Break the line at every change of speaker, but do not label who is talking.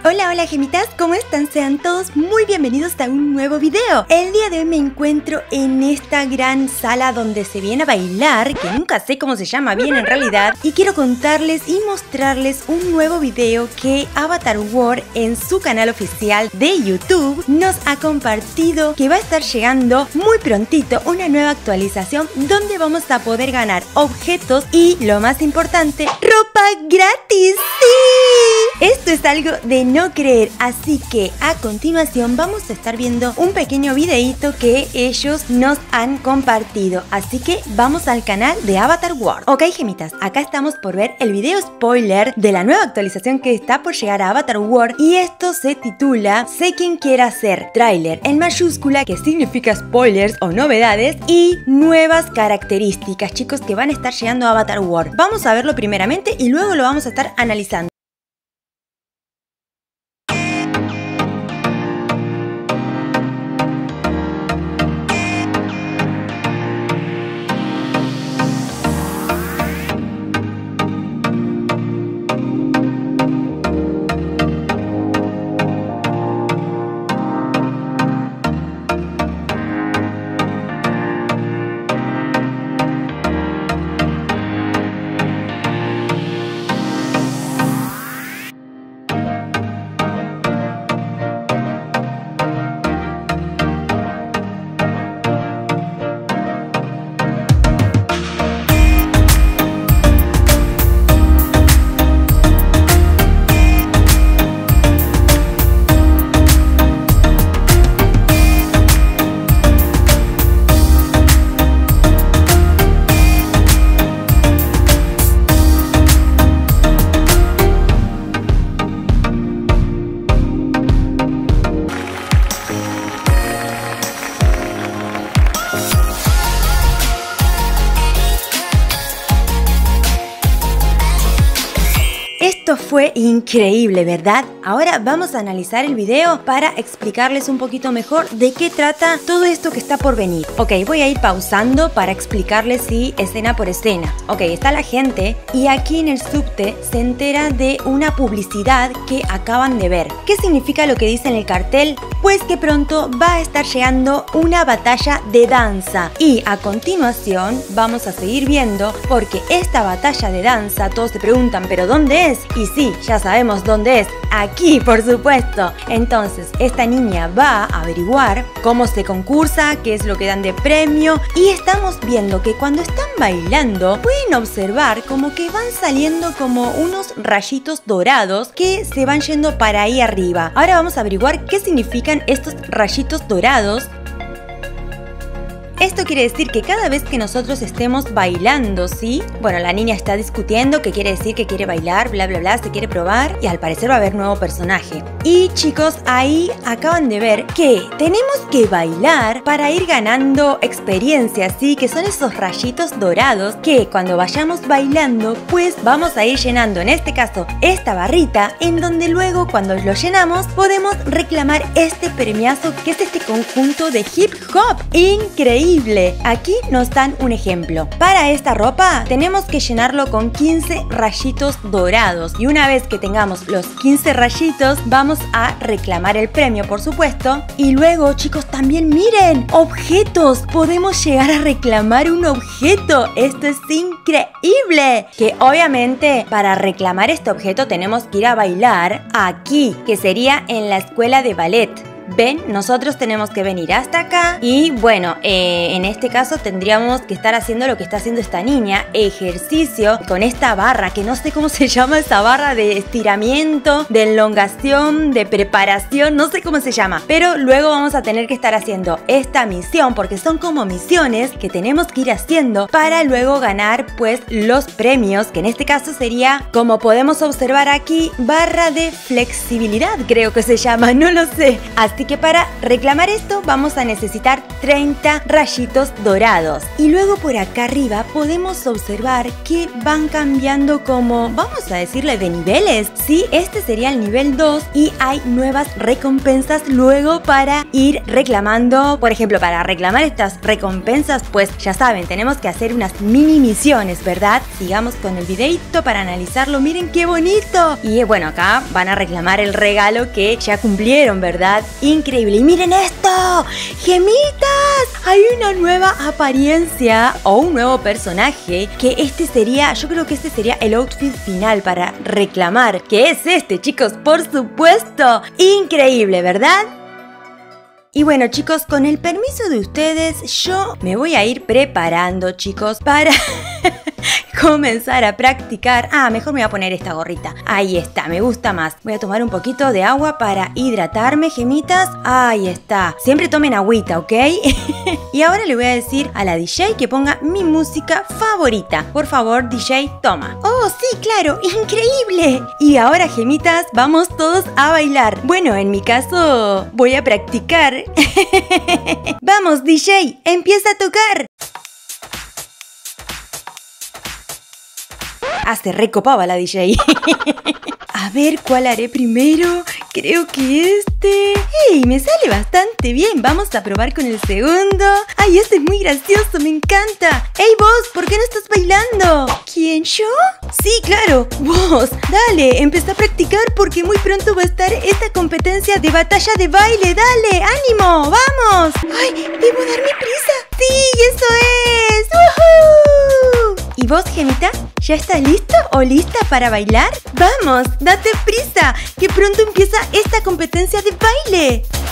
Hola, hola gemitas, ¿cómo están? Sean todos muy bienvenidos a un nuevo video. El día de hoy me encuentro en esta gran sala donde se viene a bailar, que nunca sé cómo se llama bien en realidad, y quiero contarles y mostrarles un nuevo video que Avatar World en su canal oficial de YouTube nos ha compartido, que va a estar llegando muy prontito una nueva actualización donde vamos a poder ganar objetos y, lo más importante, ropa gratis. ¡Sí! Esto es algo de no creer, así que a continuación vamos a estar viendo un pequeño videíto que ellos nos han compartido, así que vamos al canal de Avatar World. Ok gemitas, acá estamos por ver el video spoiler de la nueva actualización que está por llegar a Avatar World, y esto se titula Sé quién quiera ser, tráiler en mayúscula, que significa spoilers o novedades y nuevas características, chicos, que van a estar llegando a Avatar World. Vamos a verlo primeramente y luego lo vamos a estar analizando. Esto fue increíble, ¿verdad? Ahora vamos a analizar el video para explicarles un poquito mejor de qué trata todo esto que está por venir. Ok, voy a ir pausando para explicarles escena por escena. Ok, está la gente y aquí en el subte se entera de una publicidad que acaban de ver. ¿Qué significa lo que dice en el cartel? Pues que pronto va a estar llegando una batalla de danza. Y a continuación vamos a seguir viendo, porque esta batalla de danza, todos se preguntan, ¿pero dónde es? Y sí, ya sabemos dónde es, aquí por supuesto. Entonces esta niña va a averiguar cómo se concursa, qué es lo que dan de premio, y estamos viendo que cuando están bailando pueden observar como que van saliendo como unos rayitos dorados que se van yendo para ahí arriba. Ahora vamos a averiguar qué significan estos rayitos dorados. Esto quiere decir que cada vez que nosotros estemos bailando, ¿sí? Bueno, la niña está discutiendo qué quiere decir que quiere bailar, bla bla bla, se quiere probar, y al parecer va a haber nuevo personaje. Y chicos, ahí acaban de ver que tenemos que bailar para ir ganando experiencia, ¿sí? Que son esos rayitos dorados que cuando vayamos bailando, pues vamos a ir llenando, en este caso, esta barrita, en donde luego cuando lo llenamos podemos reclamar este premiazo, que es este conjunto de hip hop. ¡Increíble! Aquí nos dan un ejemplo. Para esta ropa tenemos que llenarlo con 15 rayitos dorados, y una vez que tengamos los 15 rayitos vamos a reclamar el premio, por supuesto. Y luego, chicos, también miren, objetos, podemos llegar a reclamar un objeto. Esto es increíble, que obviamente para reclamar este objeto tenemos que ir a bailar aquí, que sería en la escuela de ballet. ¿Ven? Nosotros tenemos que venir hasta acá y bueno, en este caso tendríamos que estar haciendo lo que está haciendo esta niña, ejercicio con esta barra, que no sé cómo se llama esa barra de estiramiento, de elongación, de preparación, no sé cómo se llama, pero luego vamos a tener que estar haciendo esta misión, porque son como misiones que tenemos que ir haciendo para luego ganar pues los premios, que en este caso sería, como podemos observar aquí, barra de flexibilidad, creo que se llama, no lo sé. Así Así que para reclamar esto vamos a necesitar 30 rayitos dorados. Y luego por acá arriba podemos observar que van cambiando como, vamos a decirle, de niveles. Sí, este sería el nivel 2 y hay nuevas recompensas luego para ir reclamando. Por ejemplo, para reclamar estas recompensas, pues ya saben, tenemos que hacer unas mini misiones, ¿verdad? Sigamos con el videito para analizarlo. Miren qué bonito. Y bueno, acá van a reclamar el regalo que ya cumplieron, ¿verdad? Increíble. Y miren esto, gemitas. Hay una nueva apariencia o un nuevo personaje que este sería, yo creo que este sería el outfit final para reclamar. ¿Qué es este, chicos? Por supuesto. Increíble, ¿verdad? Y bueno, chicos, con el permiso de ustedes, yo me voy a ir preparando, chicos, para comenzar a practicar. Mejor me voy a poner esta gorrita. Ahí está, me gusta más. Voy a tomar un poquito de agua para hidratarme, gemitas. Ahí está. Siempre tomen agüita, ¿ok? Y ahora le voy a decir a la DJ que ponga mi música favorita. Por favor, DJ, toma. ¡Oh, sí, claro! ¡Increíble! Y ahora, gemitas, vamos todos a bailar. Bueno, en mi caso, voy a practicar. Vamos, DJ, empieza a tocar. Se recopaba la DJ. A ver, ¿cuál haré primero? Creo que este. ¡Ey! Me sale bastante bien. Vamos a probar con el segundo. ¡Ay, este es muy gracioso! ¡Me encanta! ¡Ey, vos! ¿Por qué no estás bailando? ¿Quién, yo? Sí, claro. Vos, dale, empezá a practicar porque muy pronto va a estar esta competencia de batalla de baile. ¡Dale! ¡Ánimo! ¡Vamos! ¡Ay! ¡Debo darme prisa! ¡Sí! ¡Eso es! ¡Woohoo! ¿Y vos, gemita? ¿Ya estás listo o lista para bailar? ¡Vamos! ¡Date prisa! ¡Que pronto empieza esta competencia de baile!